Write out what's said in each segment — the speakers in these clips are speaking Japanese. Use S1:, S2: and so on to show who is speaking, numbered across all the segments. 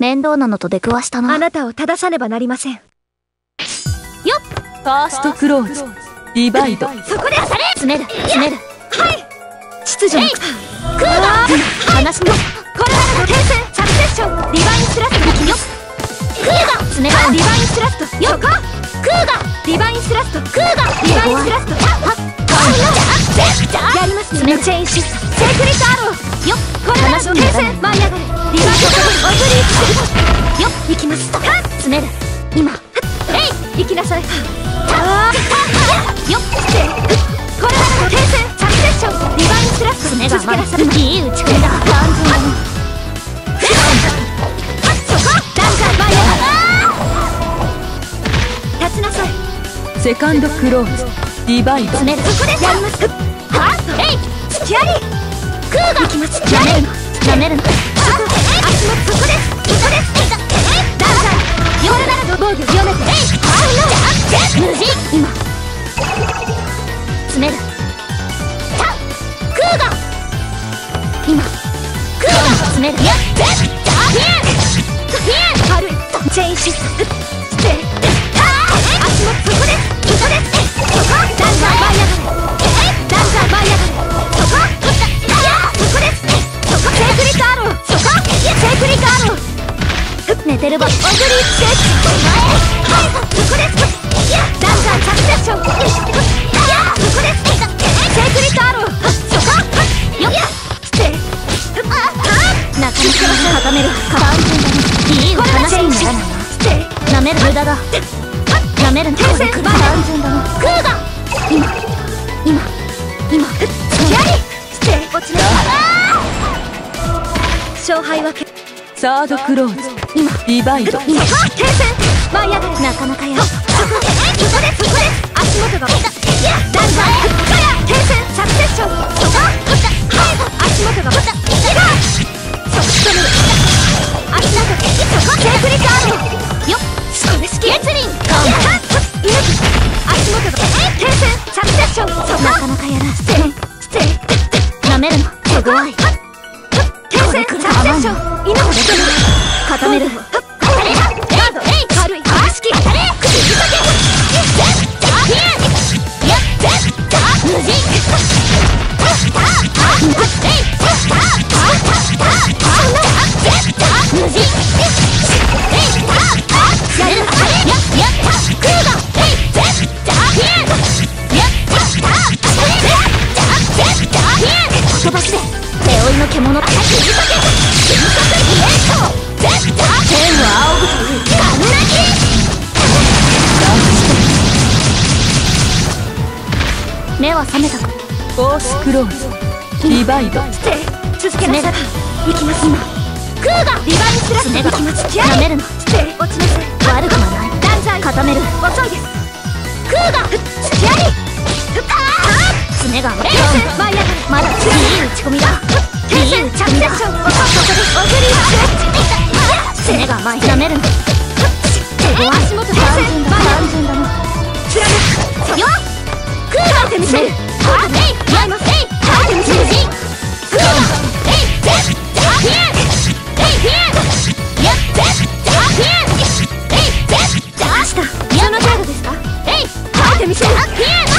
S1: 面倒なのと出くわしたな。
S2: あなたを正さねばなりません。よっ。
S3: ファーストクローズディバイド。
S2: そこで当たれ。
S1: 詰める詰める。
S2: はい。秩序のクーガ
S1: 話も
S2: これまでの転戦サクセッションリバインスラストによっ。クーガ
S1: 詰める
S2: リバインスラストよっ。クーガリバインスラストクーガリバインスラストやりますね。チェインシフトセークリッドアローよっ。これまでの転戦舞い上がれリバインスラストオブリーチよっ。行きます。
S1: 詰める今
S2: 行きなさい。よっ。これまでの転戦サクセッションリバインスラスト
S1: 詰めが
S2: 続けなさい。
S1: いい打ち込みだ。単純だな。
S2: そこダンカー舞い上がれ立ちなさい。
S3: セカンドクローズディバイド。
S1: 詰める
S2: そこでやります。はっスキャリークーガ行きます。
S1: なめるのなめるの。
S2: 足元そこです。そこです。ダンカーヨーナルの防御読めて
S1: 無事今詰める。
S2: クーガ
S1: 今クーガ詰める。
S2: 軽いチェインシフト足元そこです。そこです。そこダンカー舞い上がれダンカー舞い上がれそこそこです。そこセークリッドアローそこセークリッドアロー
S1: 寝てるば
S2: オブリーチセークそこです。ダンカーサクセッションそこです。セークリッドアローそこよっ。
S1: なかなか固める。単純だね。いい話にならないな。なめる無駄だ。なめるの単純だな。
S2: クーガ
S1: 今
S2: スキャリー落ちなさい。勝敗は
S3: サードクローズ
S1: 今
S3: ディバイド。
S2: そこ停戦舞い上がれ
S1: なかなかやる。
S2: そこです足元がダンカー停戦サクセッションそこ足元がそこ仕留める足元そこセークリッドアローよっ。そこでスキエツリン足元が停戦サクセッションそこ
S1: なかなかやる。
S2: ステ
S1: なめるの手強い。
S2: 停戦サクセッション今も出てる
S1: 固める。
S2: ガード軽い足式当たれ首掛け無事
S1: 飛ばしで手負いの獣だ。目は覚めたか。
S3: フォースクローズディバイド。
S2: 続けなさい。行きます今クーガリバインスラスト行きます。
S1: なめるの
S2: 落ちなさい。
S1: 悪くはない。
S2: 断罪
S1: 固める。
S2: 遅いです。クーガスキャリー
S1: 爪が
S2: 停戦舞い上がれ
S1: まだいい打ち込みだ。
S2: 停戦サクセッションここです。オブリーチ
S1: 爪が甘い。なめるの
S2: 足元停戦
S1: 単純だな。
S2: 貫くよっ。クーガってみせる。はいますはいってみせる。クーガその程度ですか。はいってみせる。クーガ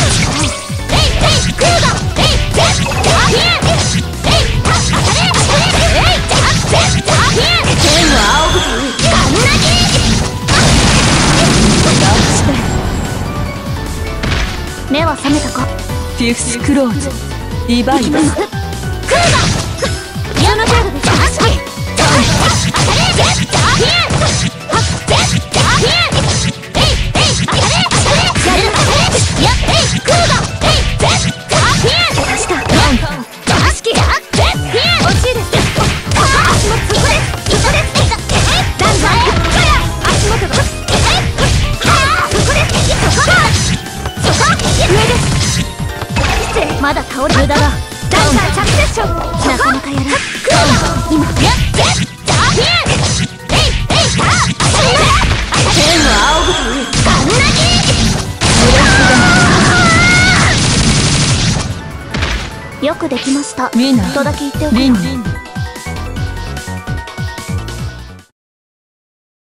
S1: 目は覚めたか。
S3: フィフスクローズディバイド。
S2: その程度ですか。
S1: まだ倒れ無駄だ。
S2: ダンカーサクセッション
S1: なかなかやる。今よくできました
S3: ウィナー
S1: とだけ言っておくわ。
S3: リンリン